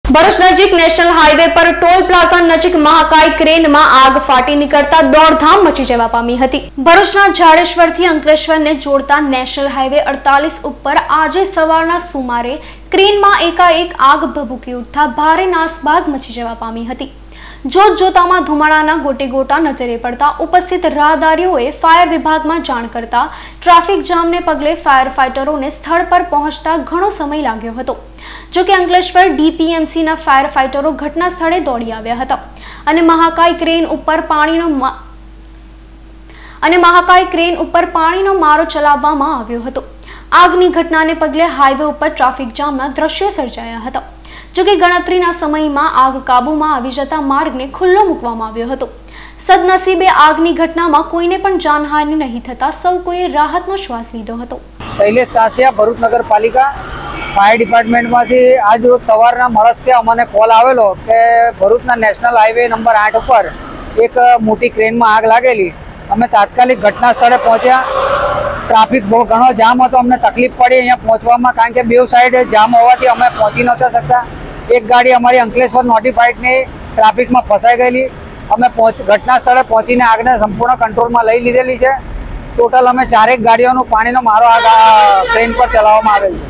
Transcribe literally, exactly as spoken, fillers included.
ભરૂચ નજીક national highway પર toll plaza નજીક મહાકાય ક્રેનમાં આગ ફાટી નીકળતા દોડધામ મચી જવા પામી હતી। ભરૂચના જાડેશ્વરથી અંકલેશ્વરને જોડતા નેશનલ હાઈવે અડતાલીસ ઉપર આજે સવારના સુમારે ક્રેનમાં એકાએક આગ ભભૂકી ઉઠતા ભારે નાસભાગ મચી જવા પામી હતી। જોત જોતામાં ધુમાડાના ગોટે ગોટા નજરે પડતા ઉપસ્થિત રાહદારીઓએ ફાયર વિભાગમાં જાણ કરતા ટ્રાફિક જામને પગલે ફાયર ફાઇટરોને સ્થળ પર પહોંચતા ઘણો સમય લાગ્યો હતો। જો કે અંકલેશ્વર ડીપીએમસીના ફાયર ફાઇટરો ઘટના સ્થળે દોડી આવ્યા હતા અને મહાકાય ક્રેન ઉપર પાણીનો અને મહાકાય ક્રેન ઉપર પાણીનો મારો ચલાવવામાં આવ્યો હતો। આગની ઘટનાને પગલે હાઈવે ઉપર ટ્રાફિક જામના દ્રશ્યો સર્જાયા હતા। જો કે ગણતરીના સમયમાં આગ કાબૂમાં આવી જતા માર્ગને ખુલ્લો મૂકવામાં આવ્યો હતો। સદનસીબે આગની ઘટનામાં કોઈને પણ જાનહાનિ નહીં થતા સૌ કોઈએ રાહતનો શ્વાસ લીધો હતો। શૈલેષ સાસિયા, ભરૂચ નગરપાલિકા ફાયર ડિપાર્ટમેન્ટમાંથી આજ રોજ સવારના મળસ્કે અમને કોલ આવેલો કે ભરૂચના નેશનલ હાઈવે નંબર આઠ ઉપર એક મોટી ક્રેનમાં આગ લાગેલી। અમે તાત્કાલિક ઘટના સ્થળે પહોંચ્યા। ટ્રાફિક બહુ ઘણો જામ હતો, અમને તકલીફ પડી અહીંયા પહોંચવામાં, કારણ કે બે સાઈડ જામ હોવાથી અમે પહોંચી નહોતા શકતા। એક ગાડી અમારી અંકલેશ્વર નોટિફાઈડની ટ્રાફિકમાં ફસાઈ ગયેલી। અમે ઘટના સ્થળે પહોંચીને આગને સંપૂર્ણ કંટ્રોલમાં લઈ લીધેલી છે। ટોટલ અમે ચારેક ગાડીઓનું પાણીનો મારો આગ ક્રેન પર ચલાવવામાં આવેલ છે।